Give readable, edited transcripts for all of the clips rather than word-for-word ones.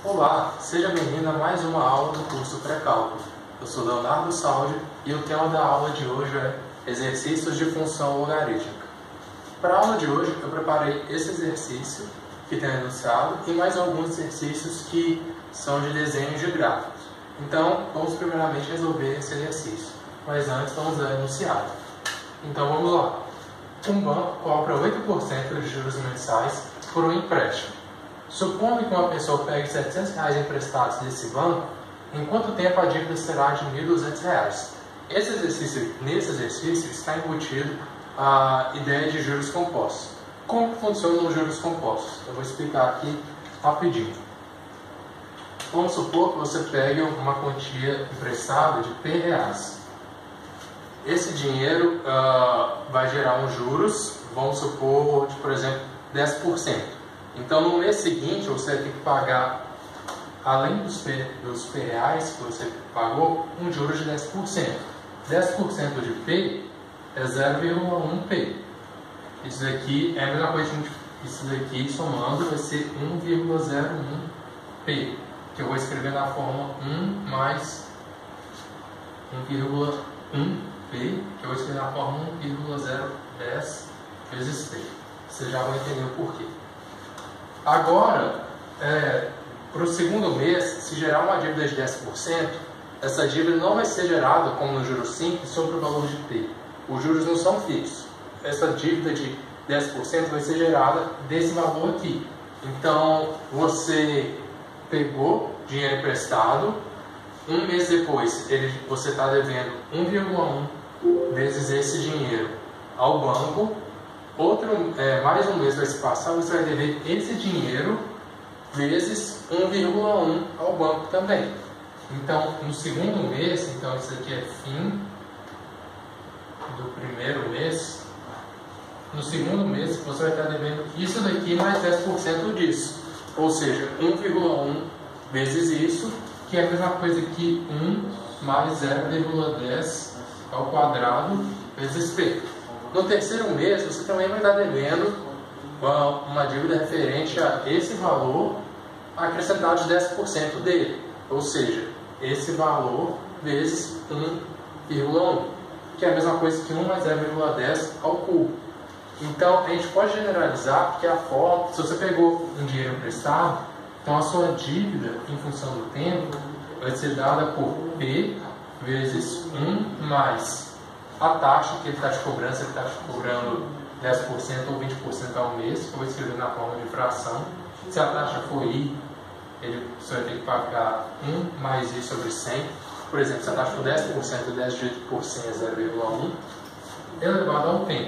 Olá, seja bem-vindo a mais uma aula do curso Pré-Cálculo. Eu sou Leonardo Saldi e o tema da aula de hoje é exercícios de função logarítmica. Para a aula de hoje eu preparei esse exercício que tem enunciado e mais alguns exercícios que são de desenho de gráficos. Então vamos primeiramente resolver esse exercício, mas antes vamos ao enunciado. Então vamos lá. Um banco cobra 8% de juros mensais por um empréstimo. Supondo que uma pessoa pegue R$700 emprestados desse banco, em quanto tempo a dívida será de R$1.200? Nesse exercício está embutido a ideia de juros compostos. Como funcionam os juros compostos? Eu vou explicar aqui rapidinho. Vamos supor que você pegue uma quantia emprestada de R$P. Esse dinheiro vai gerar uns juros, vamos supor, por exemplo, 10%. Então, no mês seguinte, você vai ter que pagar, além dos P reais que você pagou, um juros de 10%. 10% de P é 0,1P. Isso daqui é a mesma coisa que isso daqui somando vai ser 1,01P, que eu vou escrever na forma 1 mais 1,1P, que eu vou escrever na forma 1,010 vezes P. Você já vai entender o porquê. Agora, para o segundo mês, se gerar uma dívida de 10%, essa dívida não vai ser gerada, como no juros simples, sobre o valor de P. Os juros não são fixos. Essa dívida de 10% vai ser gerada desse valor aqui. Então, você pegou dinheiro emprestado, um mês depois você está devendo 1,1 vezes esse dinheiro ao banco. Mais um mês vai se passar, você vai dever esse dinheiro vezes 1,1 ao banco também. Então, no segundo mês, então isso aqui é fim do primeiro mês. No segundo mês, você vai estar devendo isso daqui mais 10% disso. Ou seja, 1,1 vezes isso, que é a mesma coisa que 1 mais 0,10 ao quadrado vezes P. No terceiro mês, você também vai estar devendo uma dívida referente a esse valor acrescentado de 10% dele. Ou seja, esse valor vezes 1,1, que é a mesma coisa que 1 mais 0,10 ao cubo. Então, a gente pode generalizar porque a forma, se você pegou um dinheiro emprestado, então a sua dívida, em função do tempo, vai ser dada por P vezes 1 mais a taxa que ele está te cobrando, se ele está te cobrando 10% ou 20% ao mês, que eu vou escrever na forma de fração. Se a taxa for I, você vai ter que pagar 1 mais I sobre 100. Por exemplo, se a taxa for 10%, 10 dividido por 100 é 0,1, elevado ao tempo.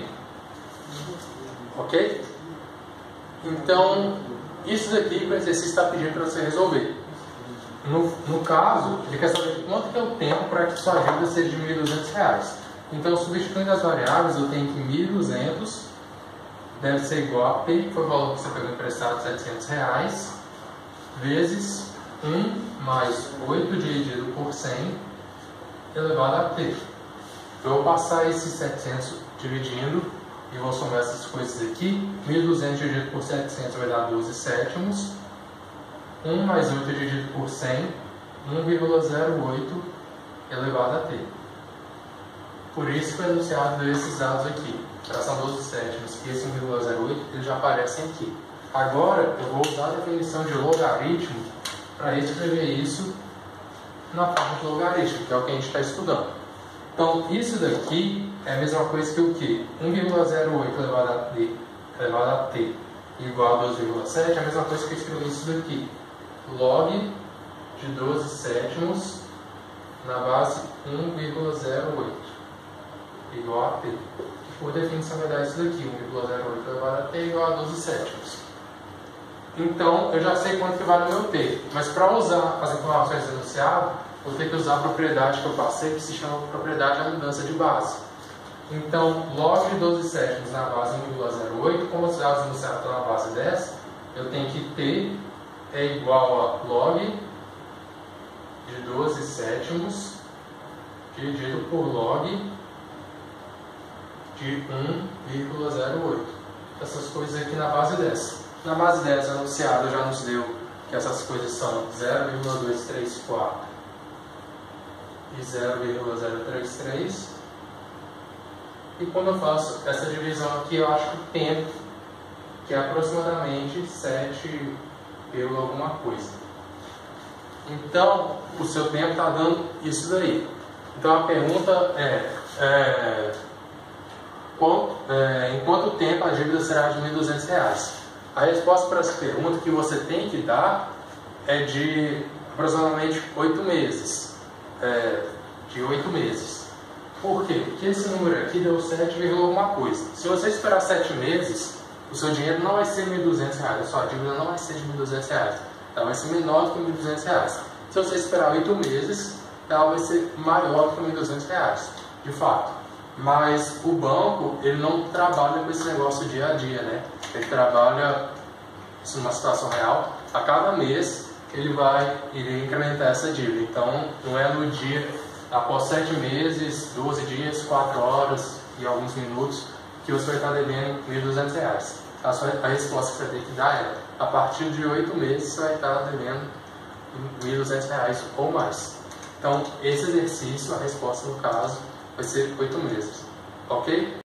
Ok? Então, isso daqui que o exercício está pedindo para você resolver. No caso, ele quer saber quanto que é o tempo para que sua dívida seja de R$1.200. Então, substituindo as variáveis, eu tenho que 1.200 deve ser igual a P, que foi o valor que você pegou emprestado de R$700, vezes 1 mais 8 dividido por 100 elevado a P. Eu vou passar esses 700 dividindo e vou somar essas coisas aqui. 1.200 dividido por 700 vai dar 12 sétimos. 1 mais 8 dividido por 100, 1,08 elevado a T. Por isso que o enunciado deu esses dados aqui. Fração 12 sétimos e esse 1,08, eles já aparecem aqui. Agora, eu vou usar a definição de logaritmo para escrever isso na forma de logaritmo, que é o que a gente está estudando. Então, isso daqui é a mesma coisa que o quê? 1,08 elevado a T igual a 12,7 é a mesma coisa que eu escrevi isso daqui. Log de 12 sétimos na base 1,08 igual a T. Por definição vai dar isso daqui, 1,08 elevado a T igual a 12 sétimos. Então, eu já sei quanto que vale o meu T. Mas para usar as informações do enunciado, vou ter que usar a propriedade que eu passei, que se chama propriedade da mudança de base. Então, log de 12 sétimos na base 1,08, como os dados enunciados estão na base 10, eu tenho que T é igual a log de 12 sétimos dividido por log de 1,08. Essas coisas aqui na base 10. Na base 10, o enunciado já nos deu que essas coisas são 0,234 e 0,033. E quando eu faço essa divisão aqui, eu acho que o tempo, que é aproximadamente 7 pelo alguma coisa. Então, o seu tempo está dando isso daí. Então, a pergunta em quanto tempo a dívida será de R$ 1.200? A resposta para essa pergunta que você tem que dar é de aproximadamente 8 meses. De 8 meses. Por quê? Porque esse número aqui deu 7, alguma coisa. Se você esperar 7 meses, o seu dinheiro não vai ser R$ 1.200, a sua dívida não vai ser de R$ 1.200, ela vai ser menor do que R$ 1.200. Se você esperar 8 meses, ela vai ser maior do que R$ 1.200, de fato. Mas o banco, ele não trabalha com esse negócio dia a dia, né? Ele trabalha isso numa situação real. A cada mês, ele iria incrementar essa dívida. Então, não é no dia, após 7 meses, 12 dias, 4 horas e alguns minutos, que você vai estar devendo R$ 1.200. A resposta que você tem que dar é, a partir de 8 meses, você vai estar devendo R$ 1.200 ou mais. Então, esse exercício, a resposta no caso, vai ser 8 meses. Ok?